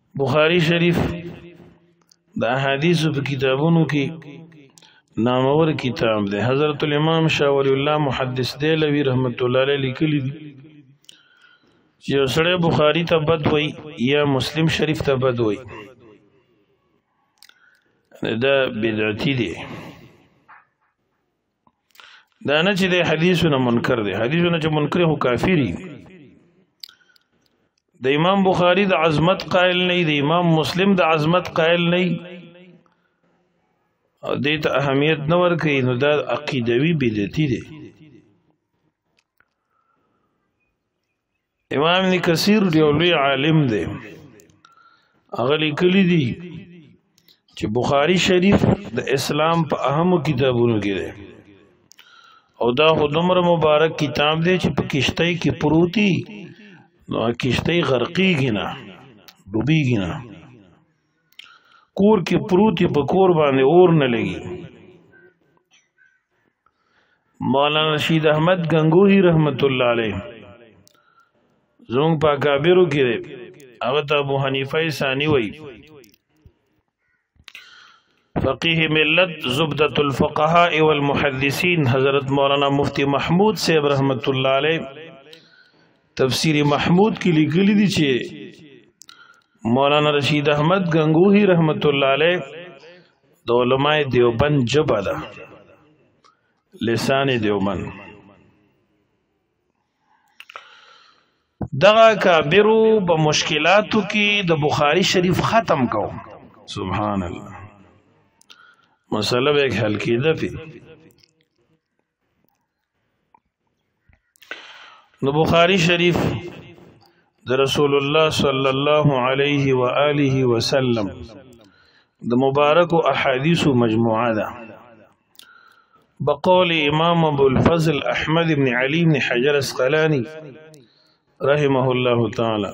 بخاری شریف د احادیث په کتابونو کې نامور کتاب دی. حضرت الامام شاه ولی الله محدث دهلوی رحمت الله علیه لیکلی دي چې یو سړی بخاری ته بد وای یا مسلم شریف ته بد وای دا بدعتي دی. دا نه چې د حدیثونه منکر دی، حدیثونه چې منکر هو کافری. د امام بخاری د عظمت قائل نه، د امام مسلم د عظمت قائل نه، او دې ته اهمیت نه ورکوي، نو دا عقیدوي بدعتي دی. امام ابن کثیر یو لوی عالم دی، هغه لیکلی دي چې بخاری شریف د اسلام په اهمو کتابونو کې دی، او دا خو دومره مبارک کتاب دی چې په کشتۍ کې پروتي، نو کشتۍ غرقیږي نه، ډوبیږي نه، کور کې پروتي، په کور باندې اور نه لګي. مولانا رشید احمد گنگوہی رحمت الله علیه زمونږ په اکابرو کې دی، هغه ته ابو حنیفه ثانی وایي، فقیه ملت زبدة الفقهاء والمحدثین. حضرت مولانا مفتی محمود صاحب رحمت الله علیه تفسیر محمود کی لیکلی دی چې مولانا رشید احمد گنگوہی رحمت الله علیه د علماء دیوبند ژبه ده، لسان دیوبند. دغه کابرو په مشکلاتو کې د بخاری شریف ختم کو، سبحان الله، مسئلہ به حل کیده پی. نو بخاری شریف د رسول الله صلی الله علیه و آله وسلم د مبارک احادیث مجموعه ده. بقول امام ابو الفضل احمد بن علی بن حجر اسقلانی رحمه الله تعالی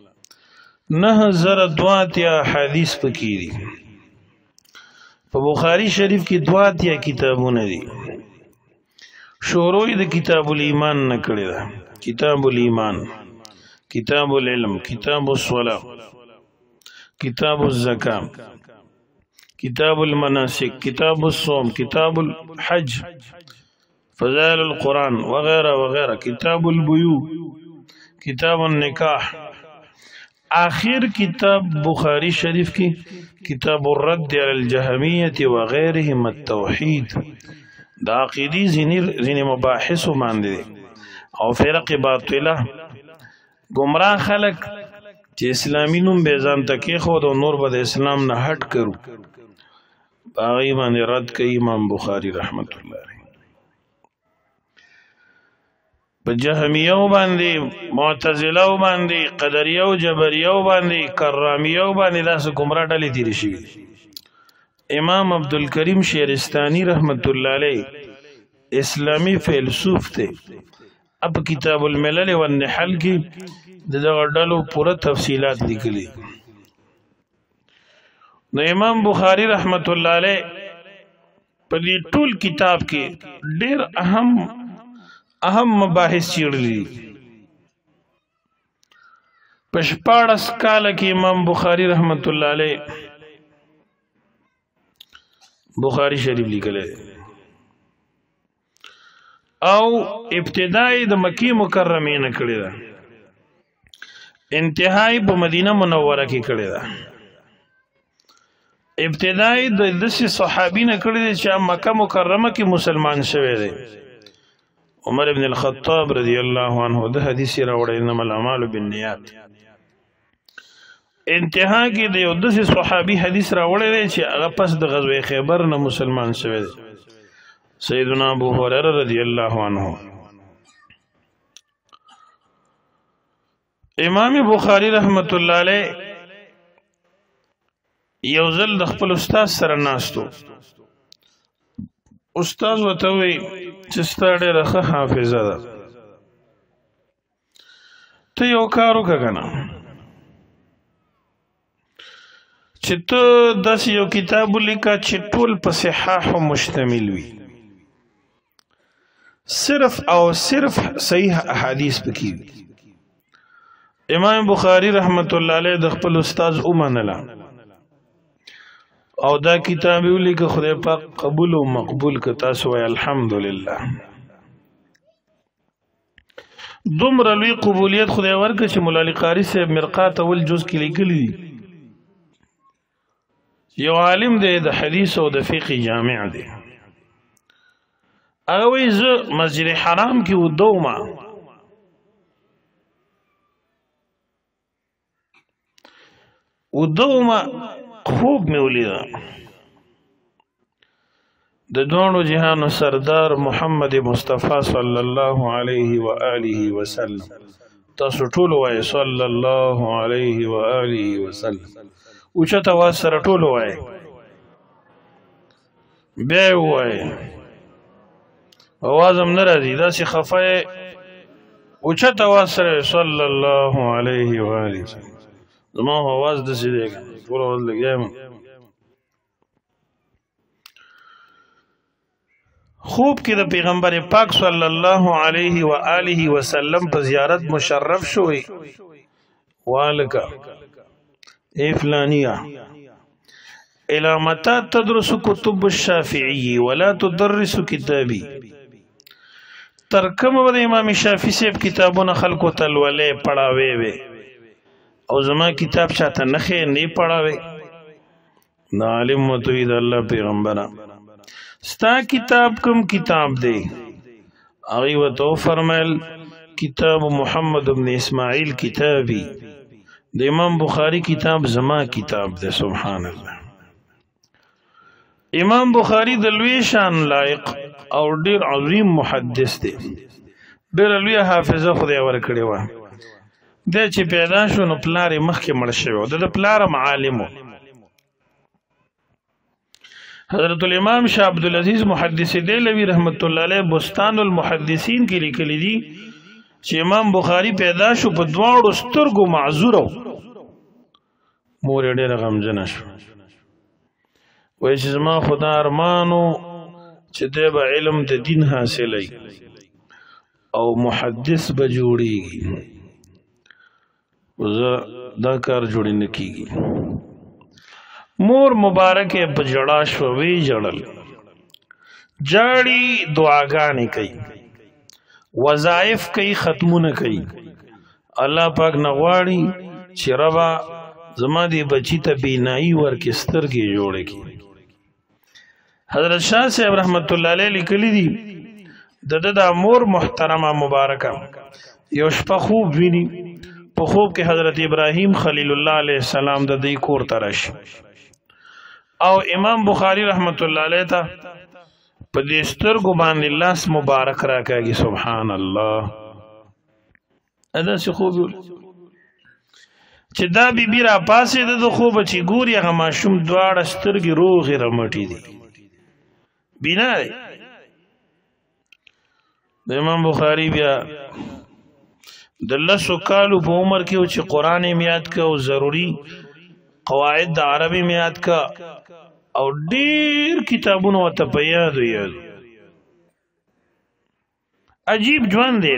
9002 احادیث پکې دي. په بخاری شریف کې 2 کتابونه دي. شروع د کتاب الایمان نه کړی ده، کتاب الایمان، کتاب العلم، کتاب الصلاة، کتاب الزکاة، کتاب المناسک، کتاب الصوم، کتاب الحج، فضائل القرآن وغیرہ وغیرہ، کتاب البیوع، کتاب النکاح. آخر کتاب بخاری شریف کی کتاب الرد علی الجہمیت وغیرهم التوحید. دا عقیدی زینی مباحث باندې او فرق باطله گمراه خلق چې اسلامی نوم به ځان تکي خو د نور به د اسلام نه هټ کرو، باغی باندې رد کوي امام بخاری رحمت الله علیه. په جهمیو باندې، معتزله باندې، قدریو، جبریو باندې، کرامیو باندې داسې گمراه ډلې تیرې شوي. امام عبدالکریم شیرستانی رحمت الله علیه اسلامی فیلسوف ته، اب کتاب الملل والنحل کی دغه ډلو پوره تفصیلات لیکلي. نو امام بخاری رحمت الله علیه په دې ټول کتاب کې ډېر اهم مباحث چیړلي. په 14 کال کې امام بخاری رحمت الله علیه بخاری شریف لیکلی او ابتدائی د مکی مکرمه نه کړی ده، انتهائی په مدینه منوره کې کړی ده. ابتدائی د داسې صحابي نه کړی دی چې مکه مکرمه کې مسلمان شوی دی. عمر ابن الخطاب رضی الله عنه د حدیث راوړی انما الاعمال بالنیات. انتها کې د یو داسې صحابي حدیث راوړی دی چې هغه پس د غزوه خیبر نه مسلمان شوی دی، سیدنا ابو هریره رضی الله عنه. امام بخاری رحمت الله علیه یو ځل د خپل استاد سره ناستو، استاد ورته وی چې ستا ډېره ښه حافظه ده، ته یو کار وکړه کنه چې ته داسې یو کتاب ولیکه چې ټول په صحاحو مشتمل وي، صرف او صرف صحیح احادیث پکې وي. امام بخاری رحمت الله علیه د خپل استاد اومنله او دا کتاب ولیکه خدای پاک قبول او مقبول ک تاسو وای الحمدلله دومره لوی قبولیت خدای ورکړي چې مولا علی قاری صاحب مرقات اول جز کې لیکلی یو عالم دی د حدیث او د فقه جامع دی هغه وایي زه مسجد حرام کې ودومه خوب مې ولیده د دوانو جهانو سردار محمد مصطفی صلی الله علیه و آله وسلم تاسو ټول وای صلی الله علیه و آله وسلم او چته واس سره ټول وای بیا وای आवाज هم نه راځي دا چې خفای او چته واس سره صلی الله علیه و آله وسلم زما आवाज د سې دی ټول ول لګیم خوب کې د پیغمبر پاک صلی الله علیه و آله وسلم په زیارت مشرف شوی والکا ای فلانیه الى متى تدرس كتب الشافعي ولا تدرس كتابي ترکم د امام شافعي صاحب کتابونه خلکو تلولې پڑھاوي وي او زما کتاب چاته نخې نه پڑھاوي دا عالم متوید الله پیغمبره ستا کتاب کم کتاب دے آغی و تو فرمائل کتاب محمد بن اسماعیل کتابی دے امام بخاری کتاب زما کتاب دے سبحان اللہ امام بخاری دلوی شان لائق او ډیر عظیم محدث دے ډیر لوی حافظه خدای ورکړی و د چې پیدا شو نو پلار مخکې مړ شوی د پلار معالمو حضرت الامام شاه عبد العزيز محدث دهلوی رحمت الله علیه بستان المحدثین کې لیکلي دي چې امام بخاری پیدا شو په دواړو سترګو معذور مور ډېر غمجن شو وای چې زما خدا ارمانو چې د علم د دین حاصلای او محدث به جوړیږي وزه دا کار جوړی نه کیږي مور مبارک په جړا شو وی جړل جاړي دعاګانې کوي وظایف کوي ختمونه کوي الله پاک نغواړي چې ربا زما دی بچی ته بینایی ورکې سترګې جوړې کی حضرت شاه صاحب رحمت الله علیه لیکلی دي د مور محترمه مبارکه یو شپه خوب ویني په خوب کې حضرت ابراهیم خلیل الله علیه السلام د دې کور ته راشي او امام بخاری رحمت الله علیه ته په دې سترګو باندې لاس مبارک راکاږي سبحان الله ادا څه خوب چې دا بی را پاسې د خوب چې ګوري هغه ماشوم دواړه سترګې روغې رمټې دي بینا د امام بخاری بیا د لسو کالو په عمر کې چې قرآن یې یاد کا او ضروری قواعد د عربي یې یاد کا او ډیر کتابونه ورته په یادو عجیب ژوند دی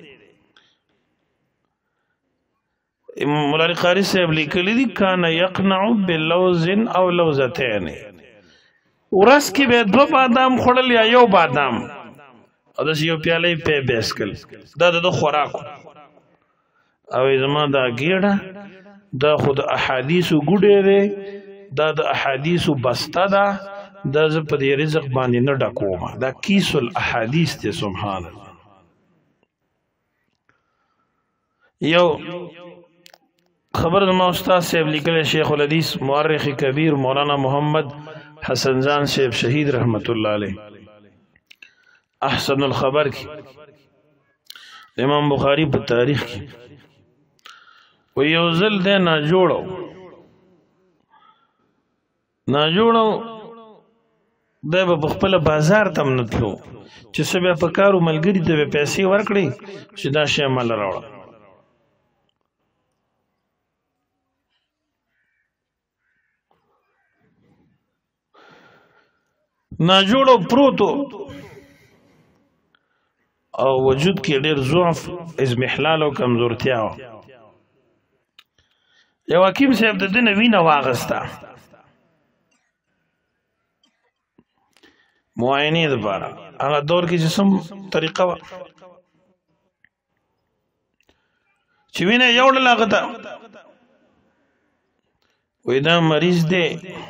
مولا قاری صاحب لیکلی دي کان یقنع بلوز او لوزتين ورس کې به دو بادام خړل یا یو بادام او د یو پیاله په بیسکل دا د خوراک او زما دا ګیړه دا خود احادیث ګډه ده دا د احادیث بسته ده دا ز په دې رزق باندې نه ډکوم دا کیس الاحادیث ته سبحان الله یو خبر ما استاد صاحب لیکل شیخ الحدیث مورخ کبیر مولانا محمد حسن جان صاحب شهید رحمت الله علیه احسن الخبر کی امام بخاری په تاریخ کی و یو ځل د نه جوړو د په خپل بازار تم نه تلو چې سبا په کارو ملګری ته پیسې ورکړي چې دا شی مال راوړ نه جوړو پروتو او وجود کې ډېر ضعف اضمحلال او کمزورتیا یو حکیم صاحب د دې نه وینه واغسته معاینې دپاره هغه دور کې چې سم طریقه وه چې وینه یو ډله هغه ته وایي دا مریض دی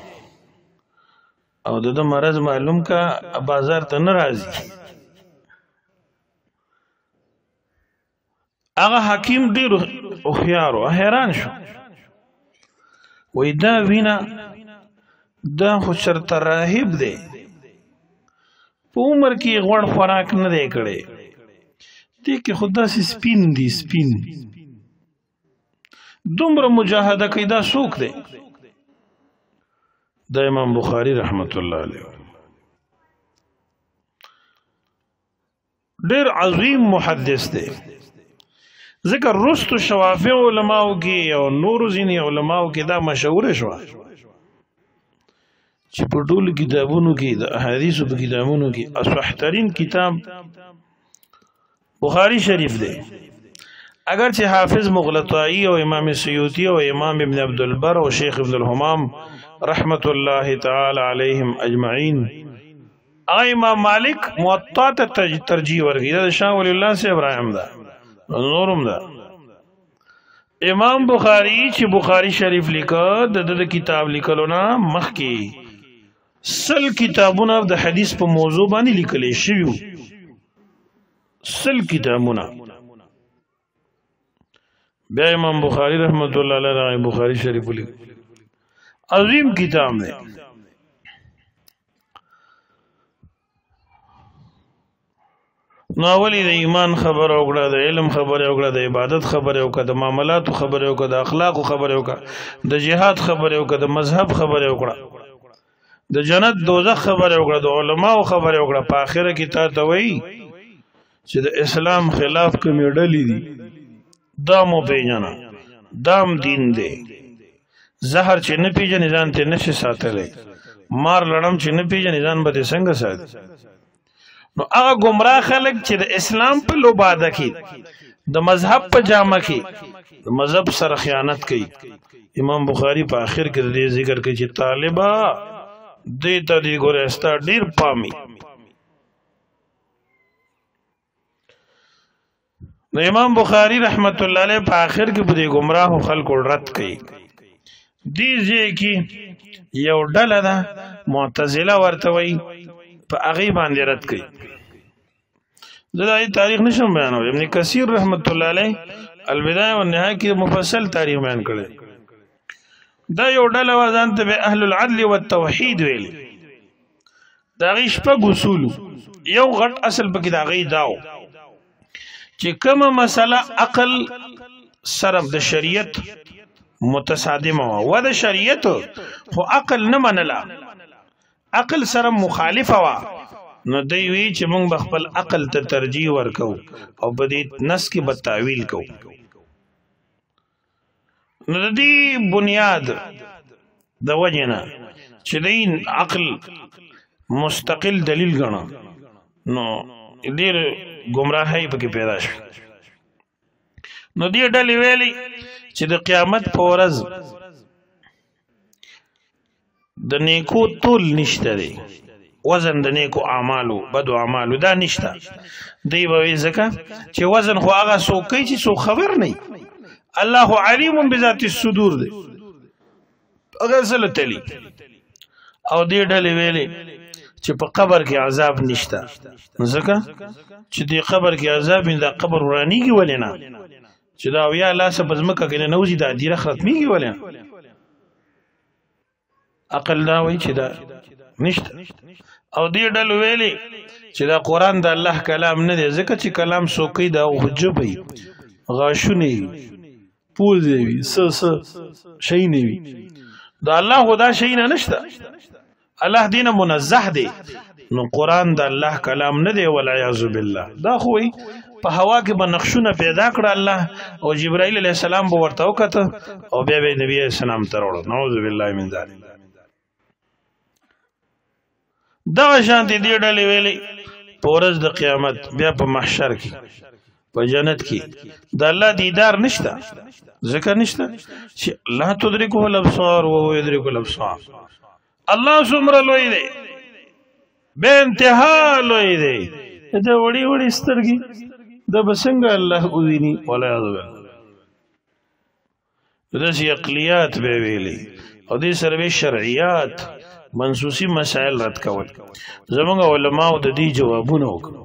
او د ده مرض معلوم کا بازار ته نه راځي هغه حکیم ډېر هوښیار و حیران شو وایي دا وینه دا خو چېرته راهب دی په عمر کې یې غوړ خوراک نه دی کړی دې کې خو داسې سپین دي سپین دومره مجاهده کوي دا څوک دی دا امام بخاری رحمت الله علیه ډېر عظیم محدث دی ذکر رستو شوافع علماو کې او نور ځینې علماو کې دا مشهوره شوه چې په ټولو کتابونو کې د احادیثو په کتابونو کې اصح ترین کتاب بخاری شریف دی اگر چې حافظ مغلطائی او امام سیوطی او امام ابن عبدالبر او شیخ ابن الحمام رحمت الله تعالی علیهم اجمعین امام مالک موطا ته ترجیح ورکړي دا شاه ولی الله سے ابراهیم دا نورم دا امام بخاری چې بخاری شریف لیکه د کتاب لیکلو نه مخکې سل کتابونه د حدیث په موضوع باندې لیکلي شوي سل کتابونه بیا امام بخاری رحمت الله علیه بخاری شریف لیک عظیم کتاب دی نو اولی د ایمان خبر وکړه د علم خبر وکړه د عبادت خبر وکړه د معاملاتو خبر وکړه د اخلاقو خبر وکړه د جهاد خبر وکړه د مذهب خبر وکړه د جنت دوزخ خبر وکړه د علماو خبر وکړه په اخره کې تا ته وایي چې د اسلام خلاف کومې ډلې دي دا مو پیژنه دام دین دی زهر چې نه پیژنې ځان ته نشي ساتلی مار لړم چې نه پیژنې ځان به دې څنګه ساتي نو هغه گمراه خلک چې د اسلام په لوباده کې د مذهب په جامه کې د مذهب سره خیانت کوي امام بخاری په آخر کې د دې ذکر کوي چې طالبا دې ته دې ګوره ستا ډېر پامي نو امام بخاری رحمت الله علیه په آخر کې په دې گمراهو خلکو رد کوي دې ځای کې یو ډله ده معتزله ورته وایي په هغې باندې رد کوي زه د هغې تاریخ نشم بیانولی ابن کثیر رحمت الله علیه البدایه والنهایه کې مفصل تاریخ بیان کړی دا یو ډله وه ځان ته به اهل العدل والتوحید ویل د هغې شپږ اصولو یو غټ اصل پکې د هغې دا و چې کومه مسله عقل سره د شریعت متصادمه وه د شریعت خو عقل نه منله عقل سره مخالفه وه نو دی وی چې موږ به خپل عقل ته ترجیح ورکو او په دې نس کې به تعویل کوو نو د دې بنیاد د وجې نه چې دی عقل مستقل دلیل ګڼه نو ډېر ګمراهۍ پکې پیدا شوه نو دې ډلې ویلي چې د قیامت په ورځ د نیکو طول نشته دی وزن د نیکو اعمالو بدو اعمالو دا نشته دی به وایي ځکه چې وزن خو هغه څوک کوي چې څوک خبر نه الله علیم بذات الصدور دی هغه زله تلی او دې ډلې ویلې چې په قبر کې عذاب نشته ځکه چې دې قبر کې عذاب دا قبر ورانیږي ولې نه چې دا یا لاسه په ځمکه کې نه نوځي دا دیره ختمیږي ولې عقل دا وایي چې دا نشته او دې ډلو ویلې چې دا قرآن د الله کلام نه دی ځکه چې کلام څوک کوي دا ژبه وي غاښونه وي پوزې وي څه شی نه وي د الله خو دا شی نه نشته الله دې نه منزه دی نو قرآن د الله کلام نه دی والعیاذ بالله دا خو وي په هوا کې به نقشونه پیدا کړه الله او جبرائیل علیه السلام به ورته وکته او بیا به نبی علیه السلام ته راوړه نعوذ بالله من ذلک دغه شانتې دې ډلې ویلې په ورځ د قیامت بیا په محشر کې په جنت کې د الله دیدار نشته ځکه نشته چې لا تدرکه الابصار وهو يدرك الابصار الله څومره لوی دی بے انتها لوی دی دا وړي وړي سترګې دا به څنګه الله وویني والعیاذ بالله داسې عقلیات به ویلي او دې سره به شرعیات منسوسي مسائل رد کول زمونږ علماو د دې جوابونه وکړو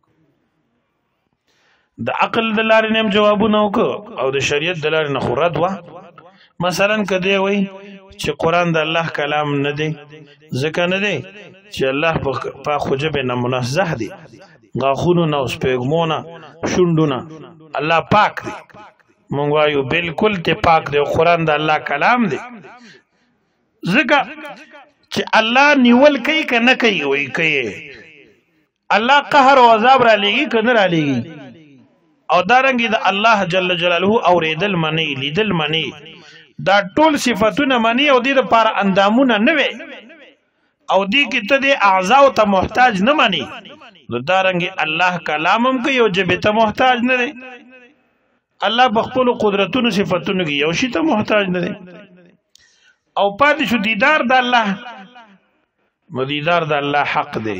د عقل د لارې نه هم جوابونه وکړو او د شریعت د لارې نه خو رد وه مثلا که دی وایي چې قرآن د الله کلام نه دی ځکه نه دی چې الله په خو ژبې نه منزه دی غاښونو نه او سپېږمو نه شونډو نه الله پاک دی مونږ وایو بالکل ته پاک دی او قرآن د الله کلام دی ځکه چې الله نیول کوي که نه کوي وایي کوي الله قهر او عذاب را لیږي که نه را لیږي او دارنګې د الله جل جلاله اورېدل مني لیدل مني دا ټول صفتونه مني او دې دپاره اندامونه نه وي او دې کې ته دې اعضاو ته محتاج نه مني نو دارنګې الله کلام هم کوي او ژبې ته محتاج نه دی الله په خپلو قدرتونو صفتونو کې یو شي ته محتاج نه دی او پاتې شو دیدار د الله نو دیدار د الله حق دی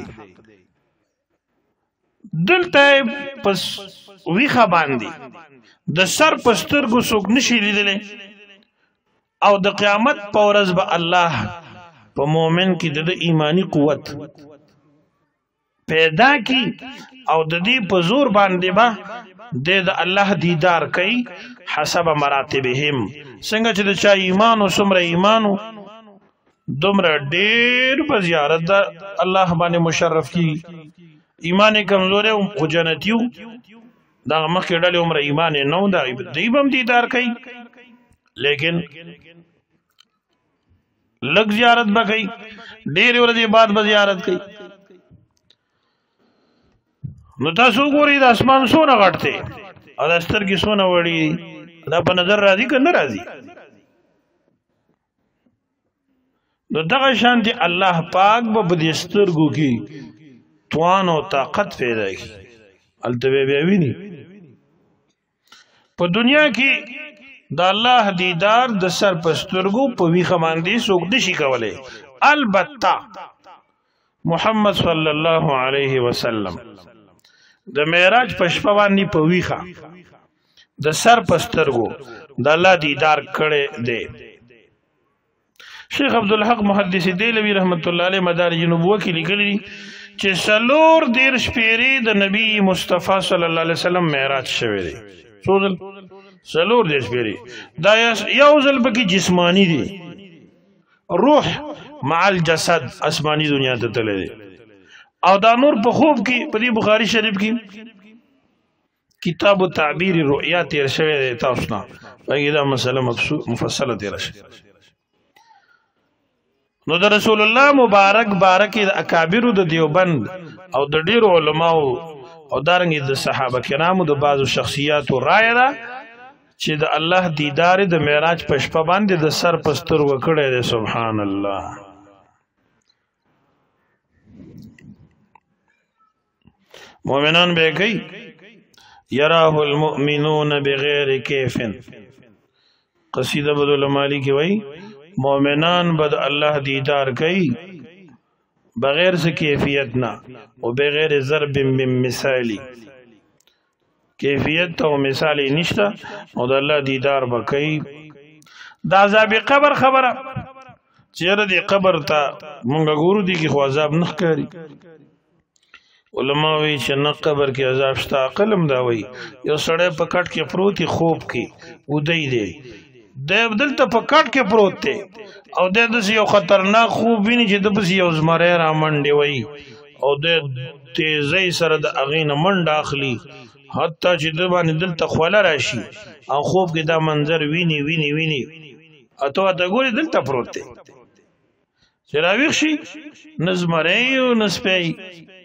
دلته پس ویخه باندې د سر په سترګو څوک نشي لیدلی او د قیامت په ورځ به الله په مؤمن کې د ایمانی قوت پیدا کی او د دې په زور باندې به د الله دیدار کوي حسب مراتبهم څنګه چې د چا ایمان او څومره ایمان دومره ډېر په زیارت د الله باندې مشرف کی ایمان کمزور خو جنتیو دا مخکې ډلې عمره ایمان یې نه و دا دوی به هم دیدار کوي لیکن لږ زیارت به کوي ډېرې ورځې بعد به زیارت کوي نو تاسو وګورئ د اسمان څونه غټ دی او د سترګې څونه وړي دا په نظر راځي که نه راځي نو دغه شانتې الله پاک به په دې سترګو کې توان او طاقت پیدا کړي هلته به بیا ویني په دنیا کې د الله دیدار د سر په سترګو په ویښه باندې څوک نشي کولی البته محمد صلی الله علیه وسلم د معراج په شپه باندې په ویښه د سر په سترګو د الله دیدار کړی دی شیخ عبدالحق محدث دیلوی رحمت الله علیه مدارج نبوه کې لیکلی چې 4 پیرې د نبی مصطفی صلی الله علیه وسلم معراج شوی دی څو ځل 4 پیرې دا یو ځل پکې جسمانی دی روح مع الجسد اسمانی دنیا ته تللی دی او دا نور په خوب کې په دې بخاری شریف کې کتاب التعبیر رؤیا تیر شوی دی تاسو نه هغې دا مسله مفصله تیره شوې نو د رسول الله مبارک بارک د اکابرو د دیوبند او د ډیرو علماو او دارنګې د صحابه کرامو د بعضو شخصیاتو رایه ده چې د الله دیدار د معراج په شپه باندې د سر په سترګو کړی دی سبحان الله مؤمنان به کوي یراه المؤمنون بغیر کیف قصیده بدل مالی کی وای مؤمنان بد الله دیدار کوي بغیر سے کیفیت نہ و بغیر ضرب من مثالی کیفیت او مثالی نشتا او د الله دیدار بکئی دا عذاب قبر خبره چیرې دی قبر ته مونږ ګورو دی کی خو عذاب نه ښکاري علماء وی چې نه قبر کې عذاب شته عقلم دا وی یو سړی په کټ کې پروت خوب کې ودی دی د دلته په کټ کې پروت دی او د داسې یو خطرناک خوب ویني چې د پسې یو زمری را منډې وی او د تیزۍ سره د هغې نه منډه اخلي حتی چې د باندې دلته خوله راشي او خوب کې دا منظر ویني ویني ویني اته ورته ګوري دلته پروت دی چې راویښ شي نه زمری او نه سپی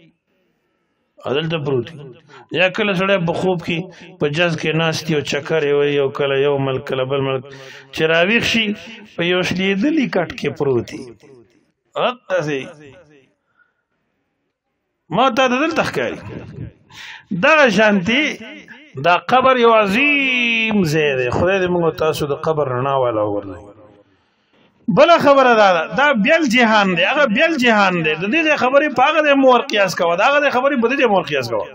دلته پروت یا کله سړی په خوب کې په جز کې ناست او چکر یې وایي او کله یو ملک کله بل ملک چې راویښ شي په یو شلېدلي کټ کې پروت وي هغسې ما ته د دلته ښکاري دغه شانتې دا قبر یو عظیم ځای دی خدای دې موږ تاسو د قبر رڼا والا وګرځوي بله خبره دا بیل جهان دی هغه بیل جهان دی د دې خبرې په هغه د مور قیاس کوه د هغه د خبرې په دې مور قیاس کوه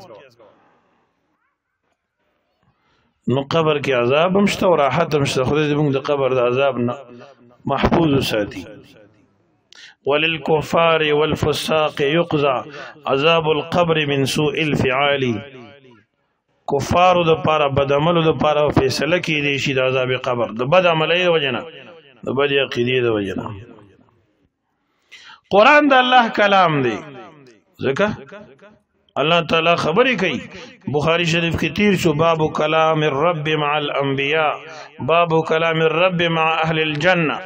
نو قبر کې عذاب هم شته او راحت هم شته خدای دې موږ د قبر د عذاب نه محفوظ وساتي وللكفار والفساق يقضى عذاب القبر من سوء الفعال کفارو د پاره بد عملو د پاره فیصله کیږي شي د عذاب قبر د بد عملۍ وجنه د بد عقیدې د وجنه قرآن د الله کلام دی ځکه الله تعالی خبرې کوي بخاری شریف کې تیر شو باب کلام الرب مع الانبیاء باب کلام الرب مع اهل الجنه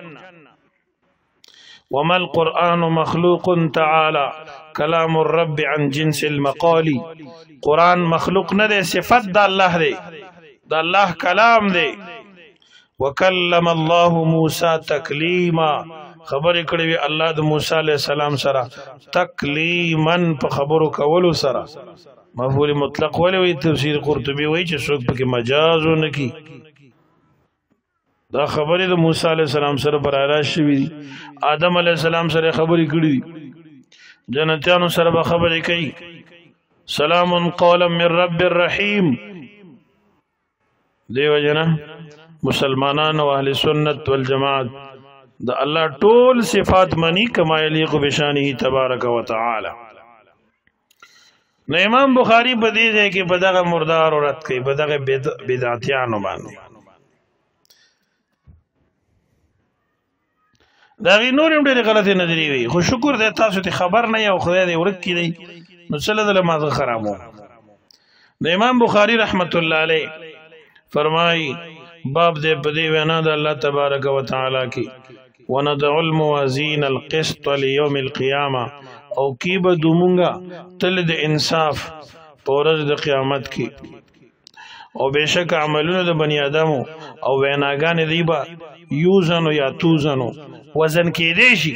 وما القرآن مخلوق تعالى كلام الرب عن جنس المقال قرآن مخلوق نه دی صفت د الله دی د الله کلام دی وکلم الله موسی تکلیما خبرې کړې وي الله د موسی علیه السلام سره تکلیما په خبرو کولو سره مفعول مطلق ولې وایي تفسیر قرطبي وایي چې څوک پکې مجاز ونه کړي دا خبرې د موسی علیه السلام سره برابر راست شوي دي آدم علیه السلام سره خبرې کړي دي جنتیانو سره به خبرې کوي سلام قولا من رب الرحیم دیو جنا مسلمانان او اهل سنت والجماعت د الله ټول صفات منی کما یلیق بشانه تبارک وتعالى نو امام بخاری په دې ځای کې په دغه مردار رد کوي په دغه بدعتیانو باندې دا غي نور هم ډېرې غلطې نظرې وي خو شکر دی تاسو ته خبر نه یو خدای دې ورک کړي نو څه دله ماغه خرابو د امام بخاری رحمت الله علیه فرمایي باب دې په دې وینا د الله تبارک وتعالى کې ونضع الموازین القسط ليوم القيامه او کیب دومونګه تل د انصاف په ورځ د قیامت کې او بشک عملونه د بنی آدمو او ویناګان دی با یوزنو یا توزنو وزن کې دی شي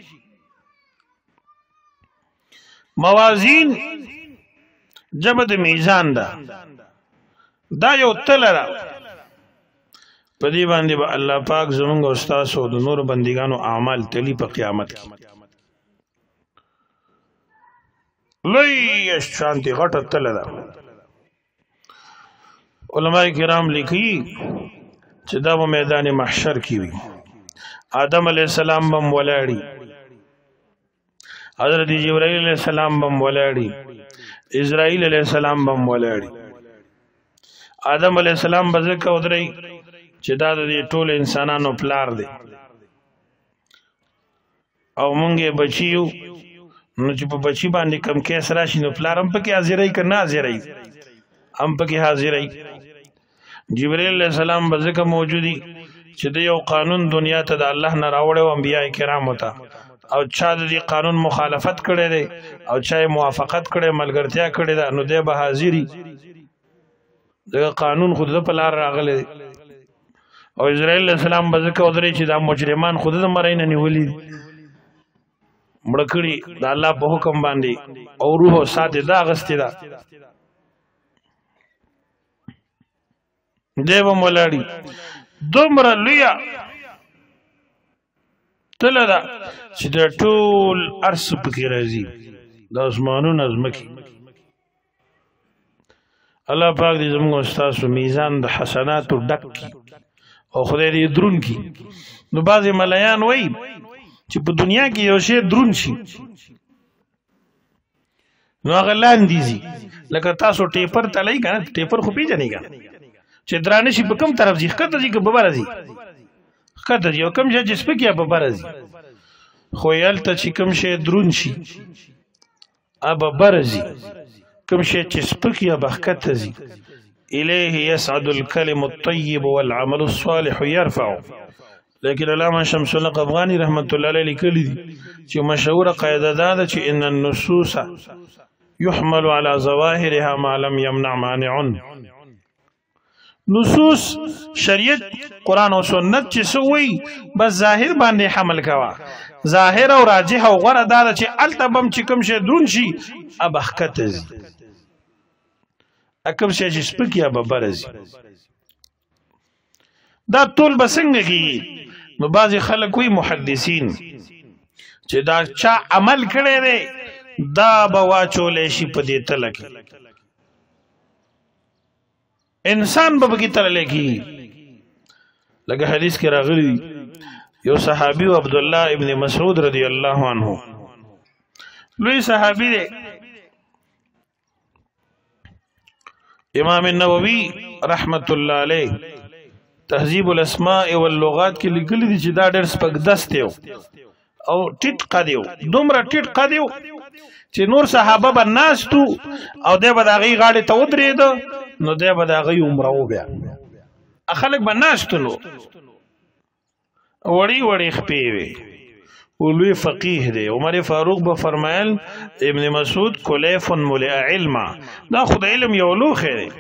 موازین جمع د میزان ده دا یو تلره په دې باندې به الله پاک زمونږ او ستاسو د نور بندګانو اعمال تلی په قیامت کې لوی شانتی غټه تله ده علماء کرام لیکي چې دا په میدان محشر کې وي آدم علیہ السلام بم ولاړي حضرت جبرائیل علیہ السلام بم ولاړي اسرائیل علیہ السلام بم ولاړي آدم علیہ السلام بزکه ودري چې دا د ټول انسانانو پلار دی او مونږه بچیو نو چې په بچی باندې کم کیس راشي نو پلار هم پکې حاضرای کنه حاضرای هم پکې حاضرای جبرائیل علیہ السلام بزکه موجودي چې د یو قانون دنیا ته د الله نه راوړو انبیاء کرام وته او چا د دې قانون مخالفت کړي دی او چا موافقت کړي ملګرتیا کړي ده نو دی به حاضری د قانون خود په لار راغلی او اسرائیل علیہ السلام بزکه ودرې چې دا مجرمان خود د مرای نه نیولي مړه کړي د الله په حکم باندې او روح ساته دا غستې ده دیو مولاړي دومره لویا تله ده چې د ټول ارس پکې راځي د اسمانونو ازمکي الله پاک دې زموږ استاسو میزان د حسناتو ډک کی او خدای دې درون کی نو بعضې ملایان وایي چې په دنیا کې یو شی درون شي نو هغه لاندې ځي لکه تاسو ټیپر تلئ که نه ټیپر خو پېژنئ که چې درانه شي په کوم طرف ځي ښکته ځي که په بره ځي ښکته ځي او کوم شی چې سپک یا په بره ځي خو هلته چې کوم شی دروند شي به بره ځي کوم شی چې سپک یا به ښکته ځي الیه یسعد الکلم الطیب والعمل الصالح يرفع لیکن علامه شمس الحق افغانی رحمت الله علیه لیکلی دي چې مشهوره قاعده دا ده چې ان النصوص يحمل على ظواهرها ما لم يمنع مانع نصوص شریعت قرآن او سنت چې سوی بس ظاهر باندې حمل کوا ظاهر او راجح او غره دا چې التبم چې کوم شی درون شي اب حقیقت اکم شي چې سپک یا به برزي دا ټول به څنګه کېږي نو بعضې خلک وي محدثین چې دا چا عمل کړی دی دا به واچولی شي په دې تله کې انسان به پکې تللی کېږي لکه حدیث کې راغلی دی یو صحابي و عبدالله ابن مسعود رضی الله عنه لوی صحابي دی امام النووي رحمت الله علیه تهذیب الاسماء واللغات کې لیکلي دي چې دا ډېر سپک دست یو او ټیټ قد یو دومره ټیټ قد یو چې نور صحابه به ناستو او دی به د هغې غاړې ته ودرېده نو دی به د هغې عمره وبیا خلک به ناستو نو وړې وړې خپې وې ولوی فقیه دی عمر فاروق به فرمایل ابن مسعود کلیف ملئ علما دا خو د علم یو لوښی دی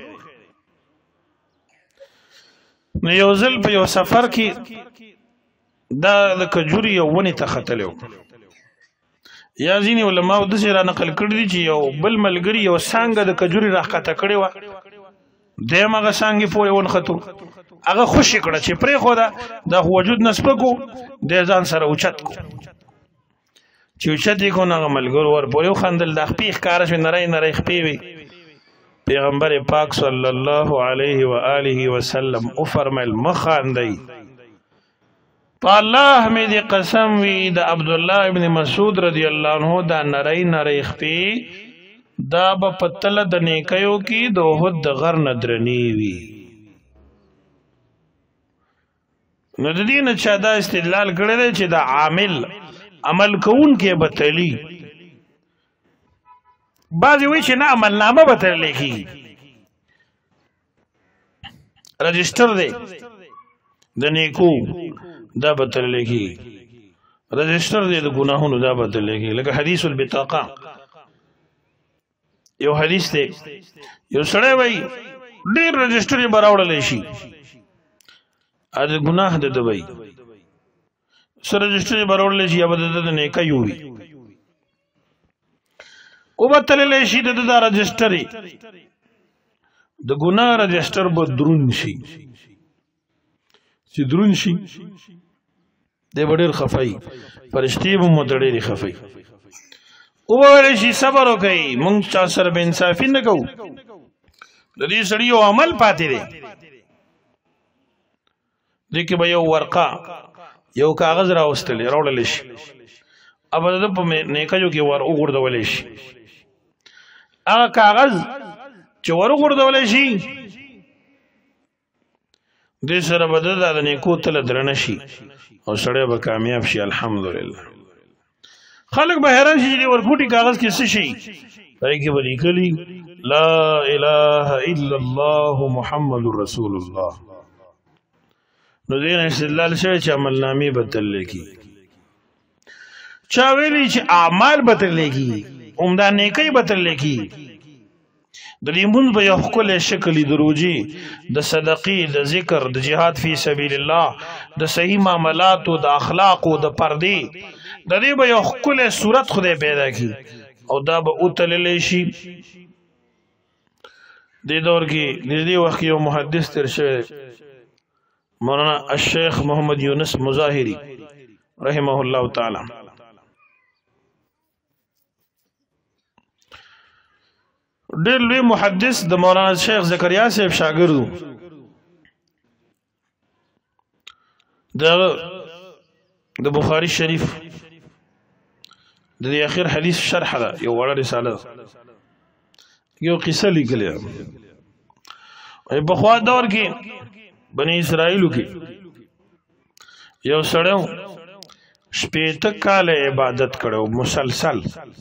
نو یو ځل په یو سفر کې دا د کجوري یو ونې ته ختلی و یا ځینې علماو داسې را نقل کړي دي چې یو بل ملګري یو څانګه د کجوري راښکته کړې وه دی هم هغه څانګې پورې ونښتو هغه خوشي کړه چې پرېښوده دا خو وجود نه سپک و دی ځان سره اوچت کو چې اوچت یې کو نو هغه ملګرو ورپورې وخندل دا خپې ښکاره شوې نری نری خپې وې پیغمبر پاک صلی الله علیه و آله وسلم او فرمایل مخاندئ په الله مې دې قسم وي د عبدالله ابن مسعود رضی الله عنه دا نری نری خپې دا به په تله د نیکیو کې د احد د غر نه درنې وي نو د دې نه چا دا استدلال کړی دی چې د عامل عمل کوونکی به تلي بعضې وایي چې نه عملنامه به تللی کېږي رجسټر دی د نیکو دا به تللی کېږي رجسټر دی د ګناهونو دا به تللی کېږي لکه حدیث البطاقه یو حدیث دی یو سړی وایي ډېر رجسټر یې به راوړلی شي د ګناه د ده وایي څه رجسټر یې به راوړلی شي یا به د ده د نیکیو وي او به تللی شي د ده دا رجسټر د ګناه رجسټر به دروند شي چې دروند شي دی به ډېر خفه وي فرشتې به مو ته ډېرې خفه وي او به ویلی شي صبر وکئ موږ چا سره به انصافي نه کوو د دې سړي یو عمل پاتې دی دې کې به یو ورقه یو کاغذ راوستلی راوړلی شي او به د ده په نیکیو کې ور وغورځولی شي هغه کاغذ چې ور وغورځولی شي دې سره به ده د نیکو تله درنه شي او سړی به کامیاب شي الحمدلله خلک به حیران شي چې دې ورکوټي کاغذ کې څه شي هغې کې به لیکلي لا اله الا الله محمد رسول الله نو دې نه استدلال شوی چې عملنامې به تللی کېږي چا ویلي چې اعمال به تللی کېږي عمده نیکۍ به تللی کېږي د لمونځ به یو ښکلی شکل د روجې د صدقې د ذکر د جهاد فی سبیل الله د صحیح معاملاتو د اخلاقو د پردې د دې به یو ښکلی صورت خدای پیدا کړي او دا به وتللی شي دې دور کې د دې وخت یو محدث تیر شوی مولانا الشیخ محمد یونس مظاهری رحمه الله تعالی ډېر لوی محدث د مولانا شیخ زکریا صاحب شاګرد و د بخاری شریف د دې اخر حدیث شرح ده یو وړه رساله یو قصه لیکلې په پخوا دور کې بني اسرائیلو کې یو سړی شپېته کاله عبادت کړو مسلسل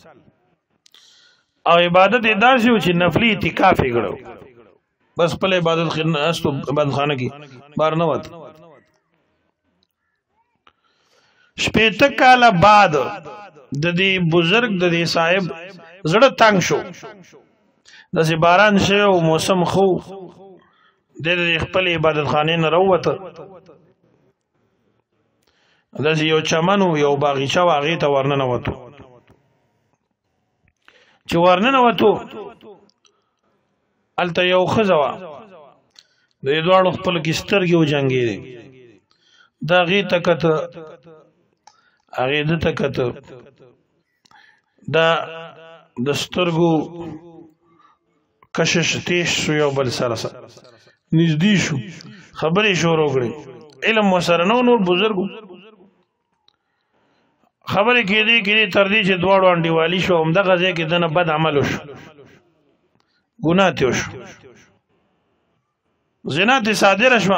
او عبادت یې داسې و چې نفلي اعتکاف یې کړو بس خپل عبادت ناستو عبادت خانه کې بهر نه وته شپېته کاله بعد د دې بزرګ د دې صاحب زړه تنګ شو داسې باران شوی او موسم خو د خپل عبادت خانې نه راووته داسې یو چمن و یو باغیچه وه هغې ته ورننوتو چې ورننوتو هلته یو ښځه وه د دې دواړو خپل کې سترګې وجنګېدې دا هغې ته کته هغې ده ته کته دا د سترګو کشش تیز شو یو بل سره نږدې شو خبرې شروع کړې علم ورسره نه و نور بزرګو خبرې کېدې تر دې چې دواړو انډیوالي شو همدغه ځای کې دنه بد عمل وشو ګناه تې وشو زنا تې صادره شوه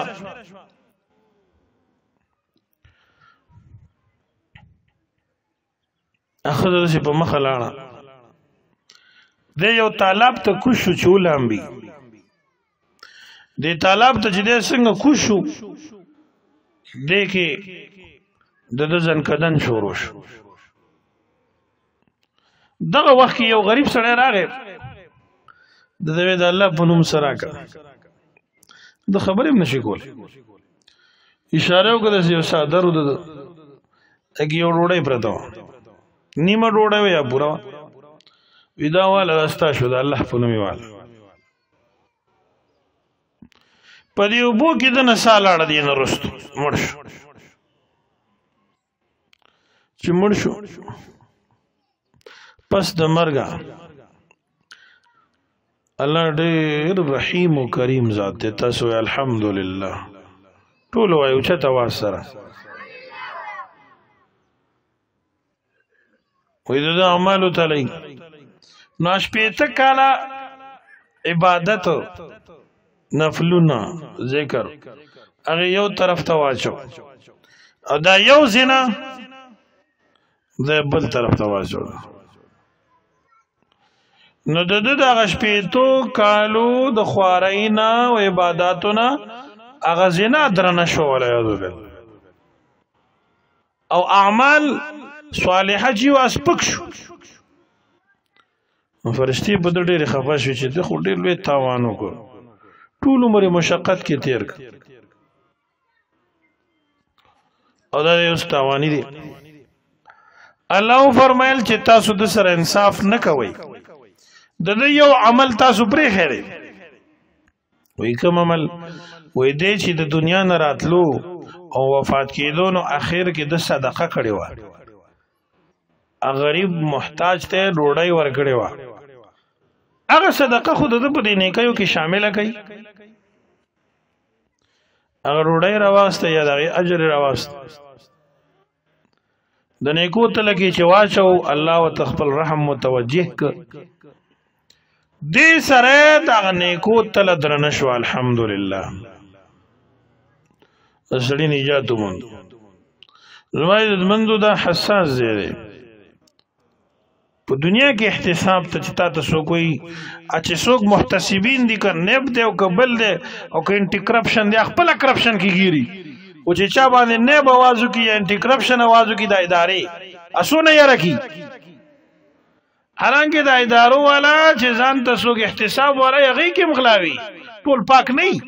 ښځه داسې په مخه لاړه دی یو تالاب ته کوز شو چې ولامبي دې تالاب ته چې دی څنګه کوز شو دی کې د ده زنکدن شروع شو دغه وخت کې یو غریب سړی راغی د ده د الله په نوم څه راکړه د خبرې هم نشي کولی اشاره وکړه داسې یو څادر و د ده هغې یو ډوډۍ پرته وه نیمه ډوډۍ وه یا پوره وه وي دا واله دا ستا شو د الله په نوم یې واله په دې اوبو کې دنه ساه لاړه دې نه وروستو مړ شو چې مړ شو پس د مرګه الله ډېر رحیم و کریم ذات دی تاسو وایئ الحمدلله ټول وایو اوچت اواز سره وایي د ده اعمالو ته لئ نو شپېته کاله عبادت نفلونه ذکر هغې یو طرف ته واچو او دا یو زنا د بل طرف ته واچو نو د ده دغه شپېتو کالو د خوارۍ نه او عباداتو نه هغه زنا درنه شو والعیاذ بالله او اعمال صالحه چې و سپک شو فرشتې په ده ډېرې خفه شوې چې ده خو ډېر لوی تاوان وکړ ټول عمر مشقت کې تیر کړ او دا یې اوس تاواني دی الله فرمایل چې تاسو د سره انصاف نه کوئ د ده یو عمل تاسو پرېښی دی وایي کوم عمل وایي دی چې د دنیا نه راتلو او وفات کېدو نو اخر کې د صدقه کړې وه غریب محتاج ته ډوډۍ ورکړې وه هغه صدقه خو د ده په دې نیکیو کې شامله کوي هغه ډوډۍ راواسته یا د هغې اجر یې راواسته د نیکو تله کې چې واچو الله ورته خپل رحم متوجه کړ دې سره د هغه نیکو تله درنه شوه الحمدلله د سړي نجات وموند زما عزتمندو دا حساس ځای دی په دنیا کې احتساب ته چې تا ته څوک وایي چې څوک محتسبین دي که نیب دی او که بل دی او که انټي کرپشن دی خپله کرپشن کې ګیري او چې چا باندې نیب اواز وکړي یا انټي کرپشن اواز وکړي د ادارې اسونه یره کړي حالانکه د ادارو والا چې ځان ته څوک احتساب والا هغې کې مغلاوي ټول پاک نه وي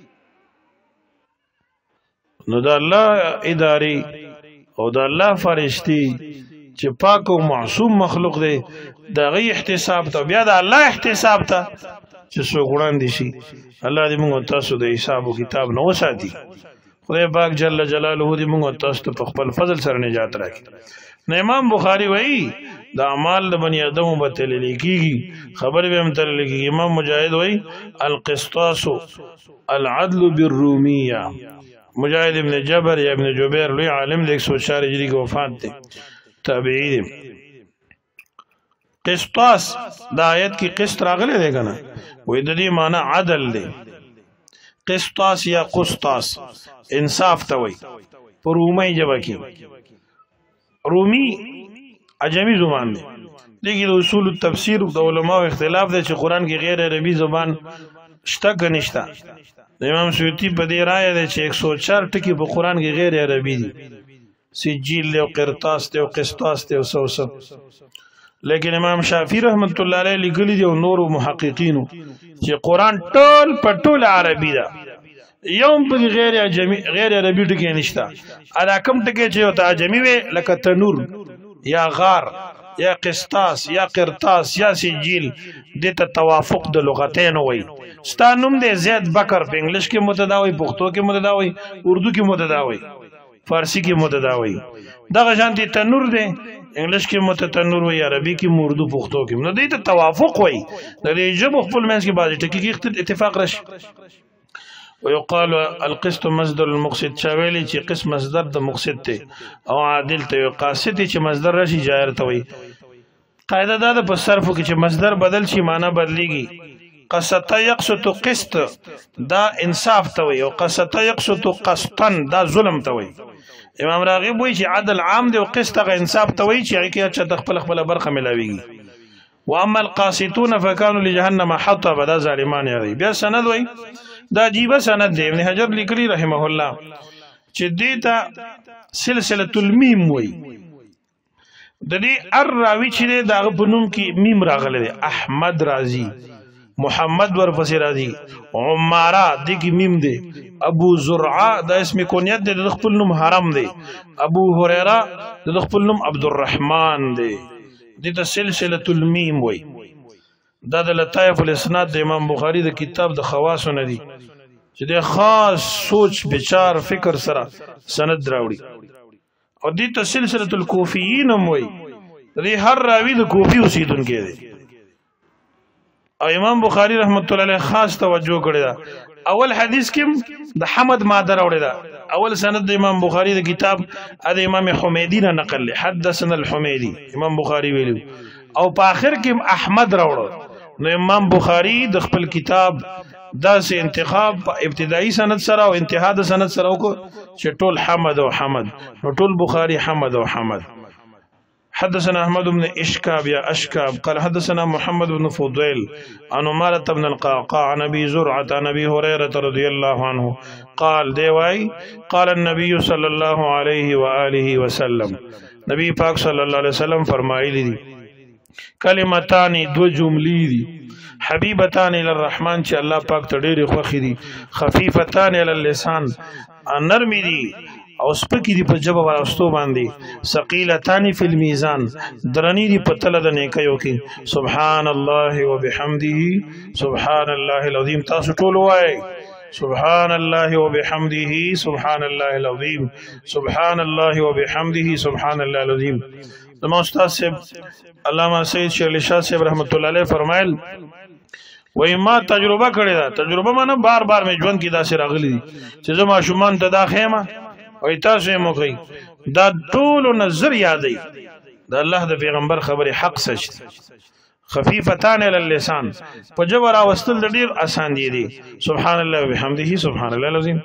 نو د الله ادارې او د الله فرشتي چې پاک او معصوم مخلوق دی د هغې احتساب ته بیا د الله احتساب ته چې څوک وړاندې شي الله دې موږ تاسو د حساب و کتاب نه وساتي خدای پاک جل جلاله دې موږ تاسو ته په خپل فضل سره نجات راکړي نو امام بخاري وایي د اعمال د بني ادمو به تللی کېږي خبرې به هم تللی کېږي امام مجاهد وایي القسطاس العدل بالرومیه مجاهد ابن جبر یا ابن جبیر لوی عالم دی 104 هجری کې وفات دی تابعی دی قسطاس دا آیت کی قسط راغلی دی کنه وې د دې معنی عدل دی قسطاس یا قسطاس انصاف ته وایي په رومي ژبه کې رومي عجمی زبان دی لیکن اصول التفسیر د علماء اختلاف دی چې قرآن کې غیر عربي زبان شته که نشته د امام سیوطي په دې رایه دی چې 104 ټکي په قرآن کې غیر عربي دي سجیل دی او قرطاس دی او قسطاس دی او څه لیکن امام شافعي رحمت الله علیه لیکلي دي او نورو محققینو چې قرآن ټول په ټول عربي ده یوم په غیر عربي ټکي نشته ادا کوم ټکي چې ورته عجمي وي لکه تنور یا غار یا قسطاس یا قرطاس یا سجیل دې ته توافق د لغتین وای ستا نوم دی زید بکر په انګلیش کې متدا وای پښتو کې متدا وای اردو کې متدا وای فارسی کې متدا وای دغه شانتي تنور دی انګلیش کې متتنور وای عربي کې اردو پښتو کې نو دې ته توافق وای د دې ژبو خپل منځ کې بعضې ټکي کې اتفاق راشي ويقال القسط مصدر المقصد شاویلی چې قسم مصدر د مقصد ته او عادل ته قاصد چې مصدر راشي جائر ته وي قاعده دا د په صرف کې چې مصدر بدل شي معنی بدليږي قسط يقسط قسط دا انصاف ته وي او قسط يقسط قسطا دا ظلم ته وي امام راغب وایي چې عدل عام دی او قسط غ انصاف ته وي چې هغه چې د خپل برخه ملاويږي واما القاسطون فكانوا لجهنم حطب دا ظالمان یې بیا سند وایي دا عجیبه سند دی ابن حجر لیکلی رحمه الله چې دې ته سلسله المیم وایي د دې راوي چې دا په نوم کې میم راغلی دی احمد رازي محمد ورپسې راځي عماره دې کې میم دی ابو زرعه دا اسم کونیت دی د خپل نوم حرم دی ابو هريره د خپل نوم عبدالرحمن دی دې ته سلسله المیم وایي دا د لطائف الاسناد د امام بخاری د کتاب د خواصو نه دي چې د خاص سوچ بچار فکر سره سند راوړي او دې ته سلسله الکوفیین هم وایي دې هر راوي د کوفی اوسیدونکی دی او امام بخاری رحمت الله علیه خاص توجه کړی دا اول حدیث کې د حمد ماده راوړی دا اول سند د امام بخاری د کتاب د امام حمیدی نه نقل حدثنا الحمیدی امام بخاری ویلو او په اخر کې احمد راوړو نو امام بخاری د خپل کتاب داسې انتخاب ابتدایي سند سره او انتها د سند سره وکړو چې ټول حمد او حمد نو ټول بخاری حمد او حمد حدثنا احمد بن اشكاب يا اشكاب قال حدثنا محمد بن فضيل عن عمارة بن القعقاع عن ابي زرعة عن ابي هريرة رضي الله عنه قال ديواي قال النبي صلى الله عليه واله وسلم نبی پاک صلی الله علیه وسلم فرمایلی دي کلمتان دو جملې دي حبیبتان الی الرحمن چې الله پاک ته ډېرې خوښې دي خفیفتان علی اللسان نرمې دي او سپکې دي په ژبه واستو باندې ثقیلتان فی المیزان درنې دي په تله د نیکیو کې سبحان الله وبحمده سبحان الله العظیم تاسو ټول وایئ سبحان الله وبحمده سبحان الله العظیم سبحان الله وبحمده سبحان الله العظیم زما استاد صاحب علامہ سید شیخ علی شاہ صاحب رحمۃ اللہ علیہ فرمایل وای ما تجربه کړې ده تجربه معنی بار بار مې ژوند کې داسې راغلي دي چې زما شومان ته دا خیمه او تاسو یې موږي دا ټول نظر یادې د الله د پیغمبر خبره حق سچ خفیفتان علی اللسان په جبر واستل ډیر آسان دي سبحان الله وبحمده سبحان الله العظیم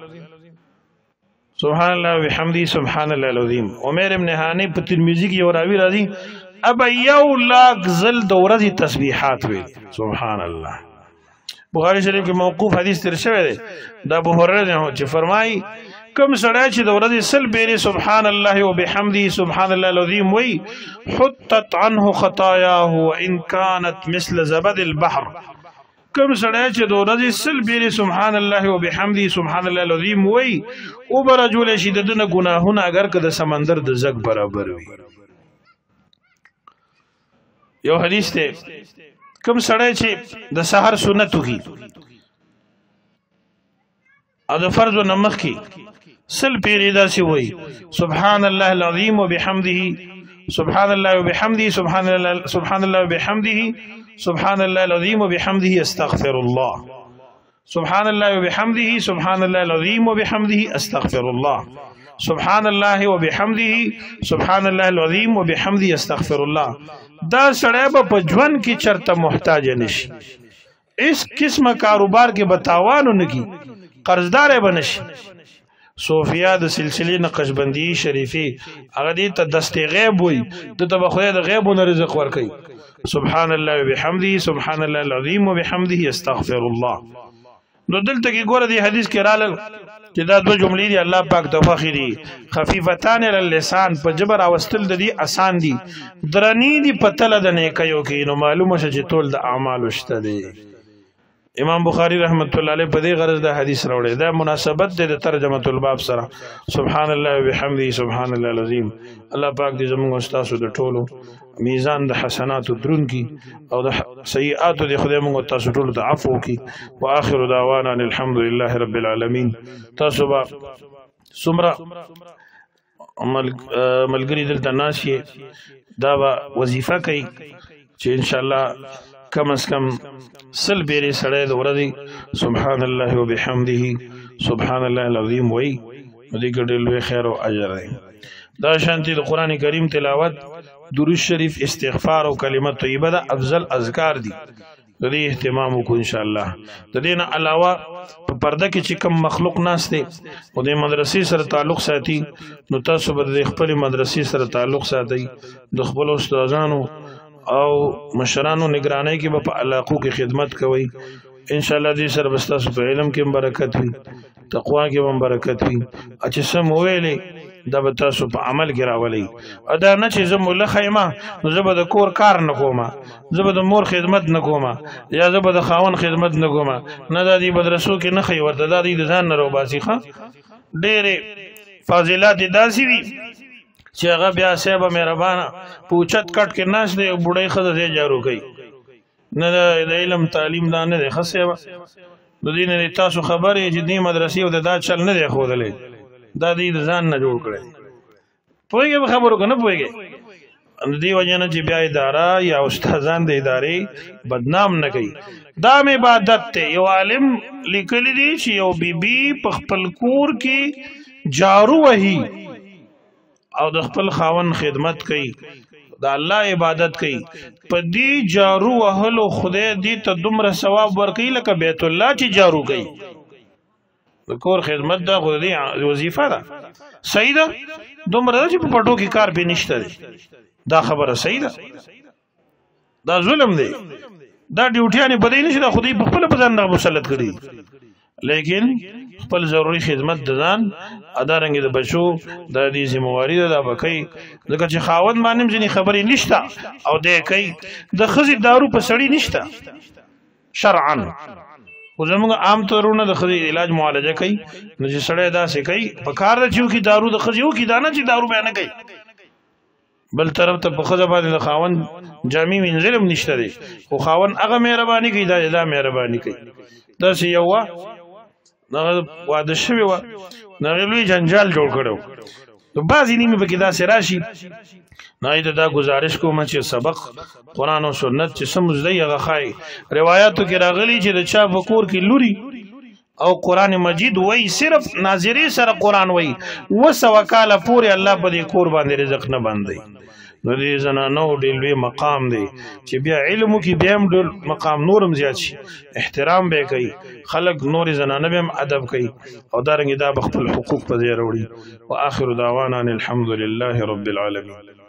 سبحان الله وبحمده سبحان الله العظیم عمر ابن هانی په ترمذی کې یو راوی راځي ابا یو لاک زل د ورځې تسبیحات ویل سبحان الله بخاری شریف کې موقوف حدیث تر شوی دی دا ابو هريره نه چې فرمایي کوم سړی چې د ورځې سل بیرې سبحان الله وبحمده سبحان الله العظیم وی حطت عنه خطاياه وان كانت مثل زبد البحر کوم سړی چې د ورځې سل بیرې سبحان الله وبحمده سبحان الله العظیم وی او برجول شي دنه ګناهونه اگر که د سمندر د زګ برابر وي یو حدیث ته کوم سړی چې د سحر سنت وکي او د فرض نمخ کی سل پیری داسې وای سبحان الله العظیم وبحمده سبحان الله وبحمده سبحان الله وبحمده سبحان الله العظیم وبحمده استغفر الله سبحان الله وبحمده سبحان الله العظیم وبحمده استغفر الله سبحان الله وبحمده سبحان الله العظیم وبحمده استغفر الله دا سړی په ژوند کې چرته محتاج نشي اس قسمه کاروبار کې بتاوانو نکی قرضدار بنشي صوفیا د سلسله نقشبندی شریفی هغه دې ته دست غیب وي د تبخوی د غیبونو رزق ورکي سبحان الله وبحمده سبحان الله العظیم وبحمده استغفر الله نو دلته کې ګوره دی حدیث کې رالل چې دا دو جملې دي الله پاک توفیق دي خفیفتان علی اللسان په جبر اوستل د دې آسان دي درنی دي په تل د نیکیو کې نو معلومه شې چې ټول د اعمال شته دي امام بخاری رحمت الله علیه په دې غرض دا حدیث راوړی دا مناسبت د ترجمه الباب سره سبحان الله وبحمده سبحان الله العظیم الله پاک دې زموږ استادو د ټولو میزان د حسنات درون کی او د سیئات د خدای موږ تاسو ټول ته عفو کی واخر دعوانا الحمد لله رب العالمین تاسو با سمرا ملګری دلته ناشي دا وظیفه کوي چې ان شاء الله کم از کم سل بیرې سړی د ورځې سبحان الله وبحمده سبحان الله العظیم وایي نو دې کې ډېر لوی خیر او اجر دی دا شانتي د قرآن کریم تلاوت درود شریف استغفار او کلمه طیبه دا افضل اذکار دي د دې اهتمام وکړو ان شاء الله د دې نه علاوه په پرده کې چې کم مخلوق ناست دی او د مدرسې سره تعلق ساتي نو تاسو به د خپل مدرسې سره تعلق ساتئ د خپل استادانو او مشرانو نگرانی کې په علاقو کې خدمت کوي ان شاء الله دې سره بس تاسو په علم کې برکت وي تقوا کې برکت وي چې سم ویلې دا به تاسو په عمل کې راولي ادا نه چې زه مولا خیمه نو زه به د کور کار نه کوم زه به د مور خدمت نه کوم یا زه به د خاون خدمت نه کوم نه د دې مدرسو کې نه خي ورته د دې ځان نه روباسي ښه ډېرې فاضلات داسې وي چې هغه بیا صاحب مهربانه پوچت کټ کې ناش دی بډای خزه دی جارو کوي نه د علم تعلیم دا نه دی خصه د دین نه تاسو خبرې چې دې مدرسې او د دا چل نه دی خودلې دا دې ځان نه جوړ کړي پوهیږي خبرو کنه پوهیږي دې وجه نه چې بیا اداره یا استادان د ادارې بدنام نه کوي دا عبادت ته یو عالم لیکلی دی چې یو بیبي په خپل کور کې جارو وهي او د خپل خاون خدمت کوي د الله عبادت کوي په دې جارو وهلو خدای دې ته دومره ثواب ورکوي لکه بیت الله چې جارو کوي د کور خدمت دا خو دې وظیفه ده صحیح ده دومره چې په پټو کې کار به نشته دی دا خبره صحیح ده دا ظلم دی دا ډیوټیانې بدې نشي دا خدای په خپل په ځان مسلط کړي لیکن خپل ضروري خدمت د ځان ادا رنګ د بچو د دې ذمہواری ده دا بکای ځکه چې خاوند باندې ځنی خبرې نشته او دې کوي د خزي دارو په سړی نشته شرعا خو زموږ عام طورونه د خزي علاج معالجه کوي نو چې سړی داسې کوي په کار د چیو کې دارو د خزيو کې دانه چې دارو بیان کوي بل طرف ته په خزه باندې د خاوند جامع منزلم نشته دی خو خاوند هغه مهرباني کوي دا مهرباني کوي دا سی یو نغه واده شوی و نغه لوی جنجال جوړ کړو نو بعضی نیمه پکې دا سراشي نه دا گزارش کوم چې سبق قرآن او سنت چې سمزدي هغه خای روایتو کې راغلي چې د چا وکور کې لوري او قرآن مجید وای صرف ناظری سره قرآن وای وسو کاله پورې الله په دې کور باندې رزق نه باندې نو دې زنانو ډېر لوی مقام دی چې بیا علم کې بیا هم ډېر مقام نورم زیات شي احترام به کوي خلق نور زنانه به هم ادب کوي او دارنګ دا خپل حقوق په ځای وروړي واخر دعوانا الحمد لله رب العالمين